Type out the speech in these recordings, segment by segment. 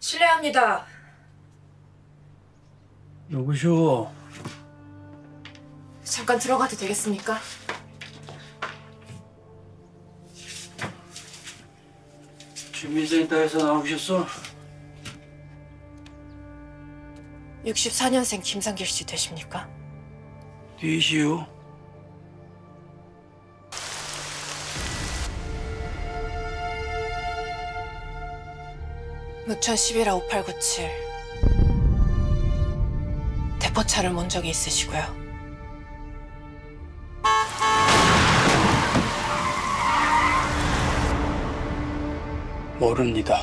실례합니다. 누구시오? 잠깐 들어가도 되겠습니까? 주민센터에서 나오셨어? 64년생 김상길 씨 되십니까? 뒤시오. 무천 11-5897 대포차를 몬 적이 있으시고요. 모릅니다.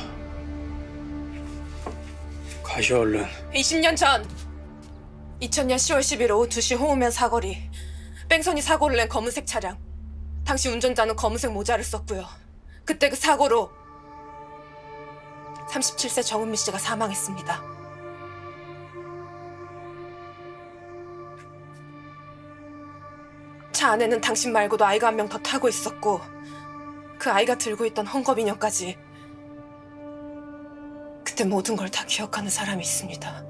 가시 얼른. 20년 전 2000년 10월 10일 오후 2시 홍우면 사거리 뺑소니 사고를 낸 검은색 차량. 당시 운전자는 검은색 모자를 썼고요. 그때 그 사고로 37세 정은미 씨가 사망했습니다. 차 안에는 당신 말고도 아이가 한 명 더 타고 있었고 그 아이가 들고 있던 헝겊 인형까지. 그때 모든 걸 다 기억하는 사람이 있습니다.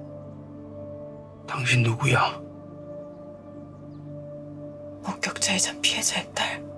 당신 누구야? 목격자이자 피해자의 딸.